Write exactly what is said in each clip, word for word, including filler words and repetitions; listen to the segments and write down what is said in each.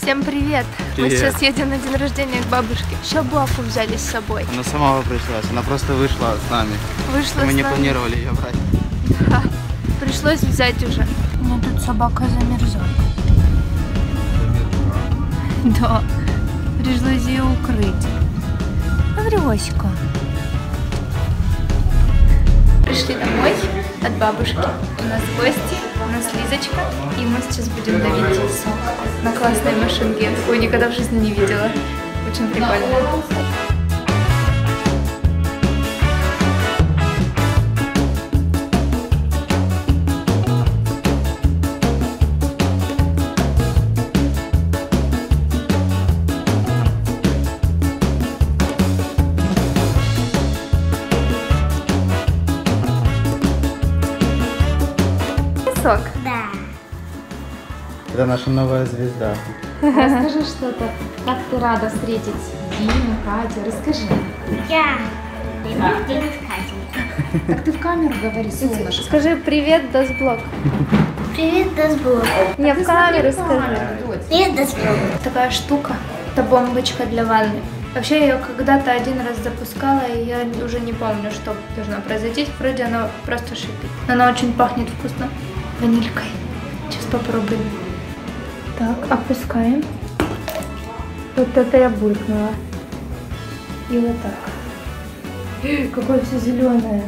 Всем привет. Привет! Мы сейчас едем на день рождения к бабушке. Еще Буаку взяли с собой. Она сама пришлась, она просто вышла с нами. Вышла Мы с не нами. планировали ее брать. Да. Пришлось взять уже. У меня тут собака замерзла. Да. Пришлось ее укрыть. Аврёська. Пришли домой от бабушки. У нас гости, у нас Лизочка. И мы сейчас будем давить сок на классной машинке. Я такую никогда в жизни не видела. Очень прикольно. Сок. Да. Это наша новая звезда. Расскажи что-то. Как ты рада встретить Диму, Катю? Расскажи. Я люблю делать Катю. Так ты в камеру говори, солнышко. Скажи привет, Дасблок. Привет, Дасблок. Не, в камеру скажи. Привет, Дасблок. Такая штука. Это бомбочка для ванны. Вообще, я ее когда-то один раз запускала, и я уже не помню, что должно произойти. Вроде она просто шипит. Она очень пахнет вкусно. Ванилькой. Сейчас попробуем. Так, опускаем. Вот это я булькнула. И вот так. Какое все зеленое.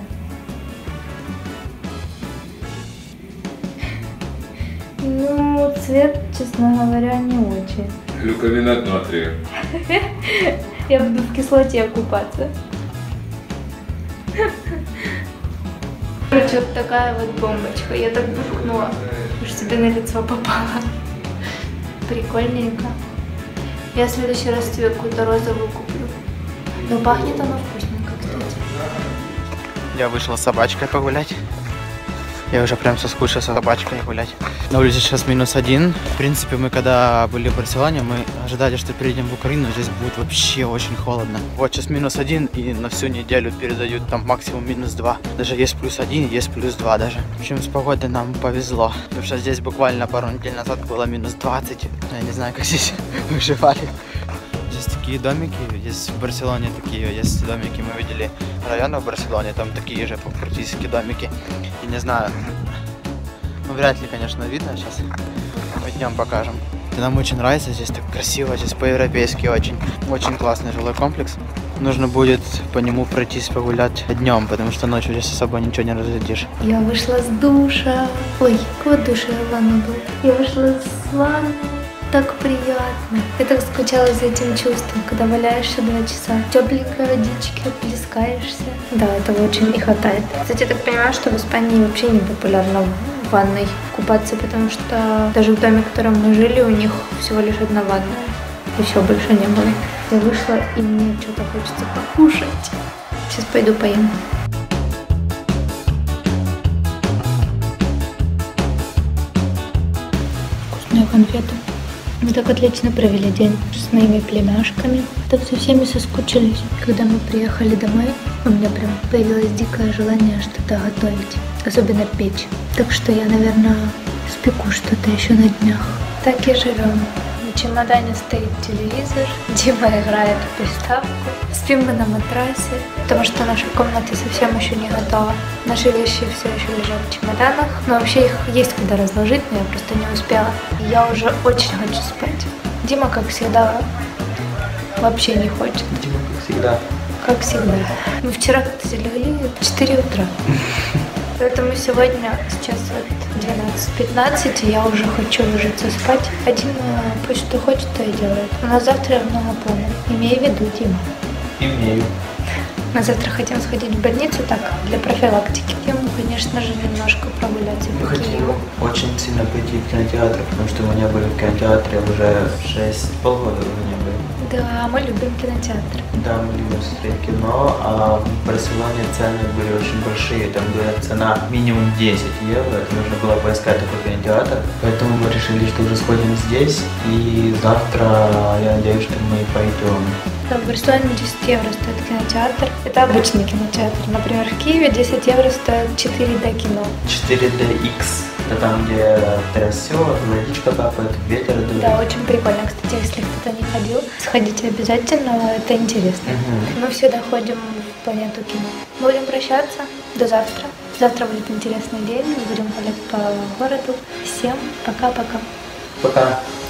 Ну, цвет, честно говоря, не очень. Глюкоминат натрия. Я буду в кислоте купаться. Короче, вот такая вот бомбочка. Я так буркнула, уж себе на лицо попала. Прикольненько. Я в следующий раз тебе какую-то розовую куплю. Но пахнет она вкусненько, кстати. Я вышла с собачкой погулять. Я уже прям соскучился с собачкой гулять. На улице сейчас минус один. В принципе, мы когда были в Барселоне, мы ожидали, что перейдем в Украину. Здесь будет вообще очень холодно. Вот сейчас минус один, и на всю неделю передают там максимум минус два. Даже есть плюс один, есть плюс два даже. В общем, с погодой нам повезло. Потому что здесь буквально пару недель назад было минус двадцать. Я не знаю, как здесь выживали. Здесь такие домики, есть в Барселоне такие, есть домики, мы видели районы в Барселоне, там такие же практически домики. И не знаю, ну вряд ли, конечно, видно, сейчас мы днем покажем. И нам очень нравится, здесь так красиво, здесь по-европейски очень. Очень классный жилой комплекс. Нужно будет по нему пройтись погулять днем, потому что ночью здесь особо ничего не разглядишь. Я вышла с душа. Ой, какого душа я ванна была? Я вышла с ванны. Так приятно. Я так скучала за этим чувством, когда валяешься два часа. В тепленькой водичке, плескаешься. Да, этого очень не хватает. Кстати, я так понимаю, что в Испании вообще не популярно в ванной купаться, потому что даже в доме, в котором мы жили, у них всего лишь одна ванная. И все, больше не было. Я вышла, и мне что-то хочется покушать. Сейчас пойду поем. Вкусные конфеты. Мы так отлично провели день с моими племяшками. Так со всеми соскучились. Когда мы приехали домой, у меня прям появилось дикое желание что-то готовить. Особенно печь. Так что я, наверное, спеку что-то еще на днях. Так и живем. На чемодане стоит телевизор. Дима играет в приставку. Спим мы на матрасе, потому что наша комната совсем еще не готова. Наши вещи все еще лежат в чемоданах. Но вообще их есть куда разложить, но я просто не успела. И я уже очень хочу спать. Дима, как всегда, вообще не хочет. Дима, как всегда. Как всегда. Мы вчера как-то залегли в четыре утра. Поэтому сегодня сейчас вот двенадцать пятнадцать, и я уже хочу ложиться спать. А Дима пусть что хочет, то и делает. У нас завтра много планов. Имей в виду, Дима. Имею. Мы завтра хотим сходить в больницу, так, для профилактики. Ему, конечно же, немножко прогуляться Мы по хотим Киеву. очень сильно пойти в кинотеатр, потому что мы не были в кинотеатре уже шесть, полгода уже не были. Да, мы любим кинотеатр. Да, мы любим смотреть кино, а в Барселоне цены были очень большие, там была цена минимум десять евро, это нужно было поискать такой кинотеатр. Поэтому мы решили, что уже сходим здесь, и завтра я надеюсь, что мы пойдем. В Барселоне десять евро стоит кинотеатр. Это обычный кинотеатр. Например, в Киеве десять евро стоит четыре дэ кино. четыре дэ икс. Это там, где трясет, водичка капает, ветер дует. Да, очень прикольно. Кстати, если кто-то не ходил, сходите обязательно, это интересно. Угу. Мы всегда ходим в планету кино. Будем прощаться. До завтра. Завтра будет интересный день. Мы будем гулять по городу. Всем пока-пока. Пока.